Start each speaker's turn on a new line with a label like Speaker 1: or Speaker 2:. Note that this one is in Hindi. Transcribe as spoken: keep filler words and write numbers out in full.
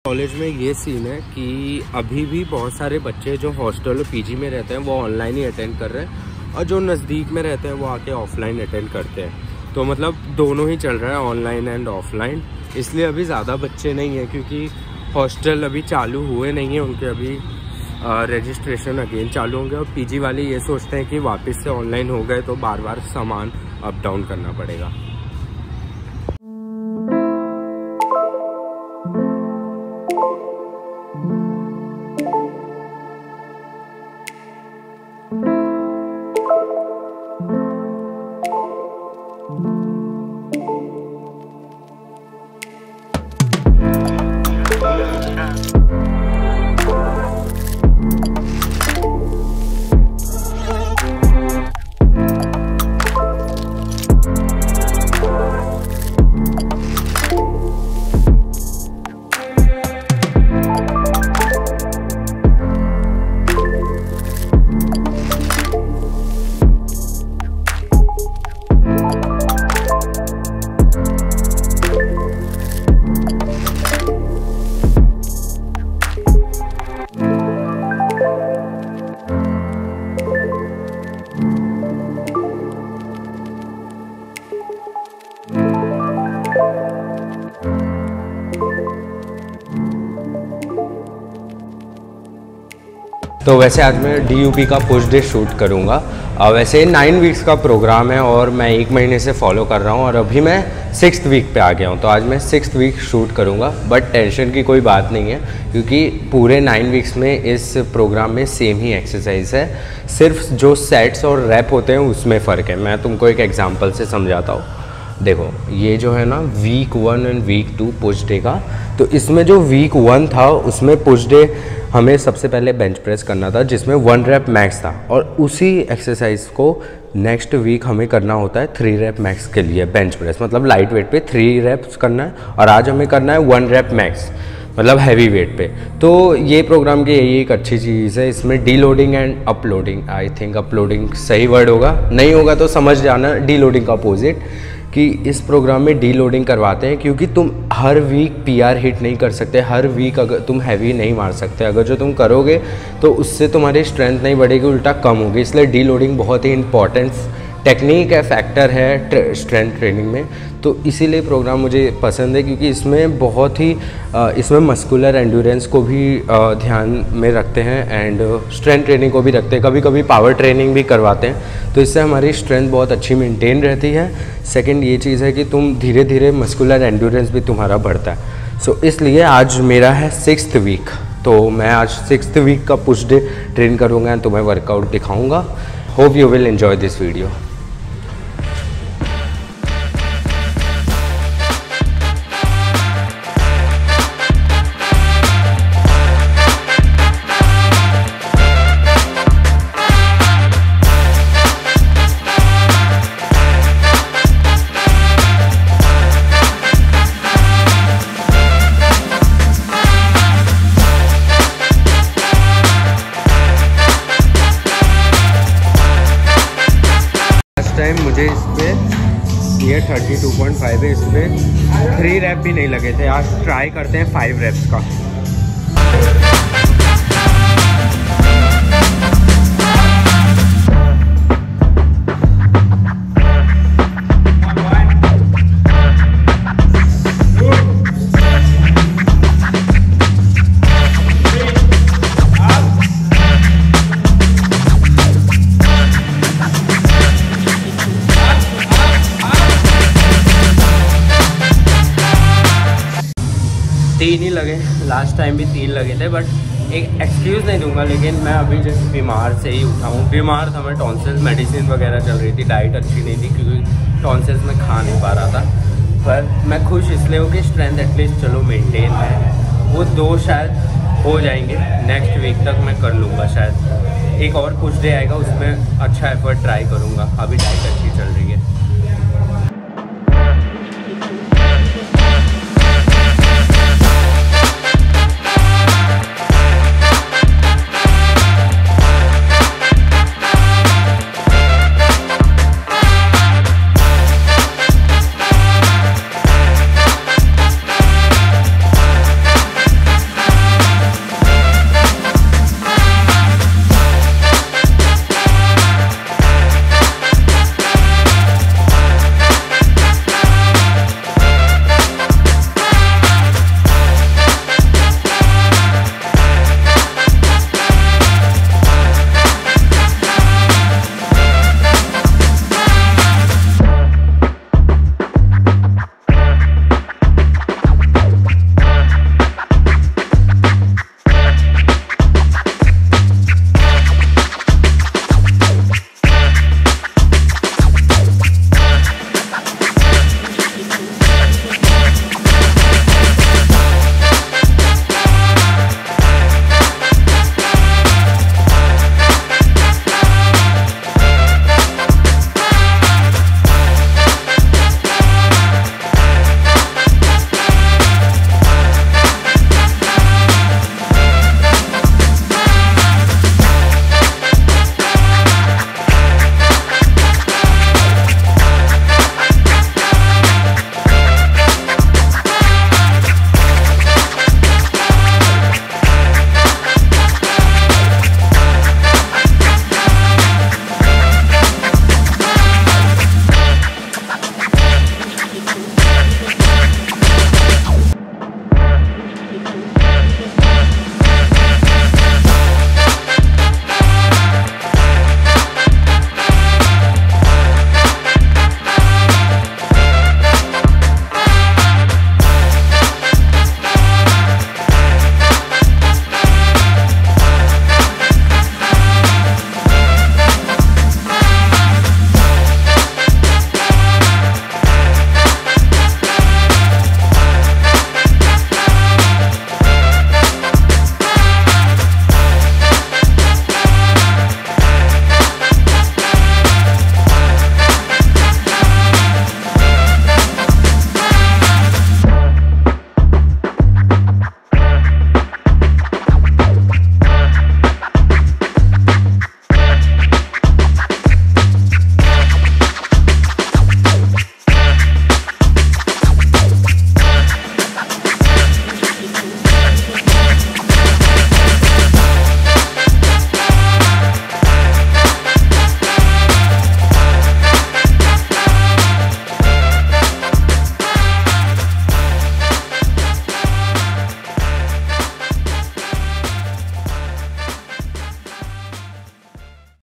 Speaker 1: कॉलेज में ये सीन है कि अभी भी बहुत सारे बच्चे जो हॉस्टल और पीजी में रहते हैं वो ऑनलाइन ही अटेंड कर रहे हैं, और जो नज़दीक में रहते हैं वो आके ऑफलाइन अटेंड करते हैं। तो मतलब दोनों ही चल रहा है, ऑनलाइन एंड ऑफलाइन। इसलिए अभी ज़्यादा बच्चे नहीं हैं क्योंकि हॉस्टल अभी चालू हुए नहीं हैं, उनके अभी रजिस्ट्रेशन अगेन चालू होंगे। और पीजी वाले ये सोचते हैं कि वापस से ऑनलाइन हो गए तो बार बार सामान अप डाउन करना पड़ेगा। तो वैसे आज मैं डी यू पी का पुश डे शूट करूँगा। वैसे नाइन वीक्स का प्रोग्राम है और मैं एक महीने से फॉलो कर रहा हूँ और अभी मैं सिक्स्थ वीक पे आ गया हूँ। तो आज मैं सिक्स्थ वीक शूट करूँगा, बट टेंशन की कोई बात नहीं है क्योंकि पूरे नाइन वीक्स में इस प्रोग्राम में सेम ही एक्सरसाइज है, सिर्फ जो सेट्स और रैप होते हैं उसमें फ़र्क है। मैं तुमको एक एग्जाम्पल से समझाता हूँ। देखो ये जो है ना week one and week two push day का, तो इसमें जो वीक वन था उसमें पुश डे हमें सबसे पहले बेंच प्रेस करना था जिसमें वन रैप मैक्स था, और उसी एक्सरसाइज को नेक्स्ट वीक हमें करना होता है थ्री रैप मैक्स के लिए बेंच प्रेस, मतलब लाइट वेट पे थ्री रैप्स करना है, और आज हमें करना है वन रैप मैक्स मतलब हैवी वेट पे। तो ये प्रोग्राम की यही एक अच्छी चीज़ है, इसमें deloading and uploading, I think uploading सही वर्ड होगा, नहीं होगा तो समझ जाना, डी लोडिंग का अपोजिट, कि इस प्रोग्राम में डी लोडिंग करवाते हैं क्योंकि तुम हर वीक पीआर हिट नहीं कर सकते, हर वीक अगर तुम हैवी नहीं मार सकते, अगर जो तुम करोगे तो उससे तुम्हारी स्ट्रेंथ नहीं बढ़ेगी, उल्टा कम होगी। इसलिए डी लोडिंग बहुत ही इंपॉर्टेंट टेक्निक है, फैक्टर है स्ट्रेंथ ट्रेनिंग में। तो इसीलिए प्रोग्राम मुझे पसंद है क्योंकि इसमें बहुत ही इसमें मस्कुलर एंड्योरेंस को भी ध्यान में रखते हैं एंड स्ट्रेंथ ट्रेनिंग को भी रखते हैं, कभी कभी पावर ट्रेनिंग भी करवाते हैं। तो इससे हमारी स्ट्रेंथ बहुत अच्छी मेंटेन रहती है। सेकंड ये चीज़ है कि तुम धीरे धीरे मस्कुलर एंड्योरेंस भी तुम्हारा बढ़ता है। सो so, इसलिए आज मेरा है सिक्स्थ वीक, तो मैं आज सिक्स्थ वीक का पुश डे ट्रेन करूँगा एंड तुम्हें वर्कआउट दिखाऊँगा। Hope you will enjoy this video. Time मुझे इस पर ये थर्टी टू पॉइंट फाइव है, इस पर थ्री रैप भी नहीं लगे थे। आज ट्राई करते हैं फाइव रैप्स का। तीन ही लगे, लास्ट टाइम भी तीन लगे थे, बट एक एक्सक्यूज़ नहीं दूंगा, लेकिन मैं अभी जैसे बीमार से ही उठा हूँ। बीमार था मैं, टॉन्सिल्स मेडिसिन वगैरह चल रही थी, डाइट अच्छी नहीं थी क्योंकि टॉन्सिल्स में खा नहीं पा रहा था। पर मैं खुश इसलिए हूँ कि स्ट्रेंथ एटलीस्ट चलो मेंटेन है। वो दो शायद हो जाएंगे, नेक्स्ट वीक तक मैं कर लूँगा। शायद एक और पुश डे आएगा, उसमें अच्छा एफर्ट ट्राई करूँगा। अभी डाइट अच्छी चल रही है।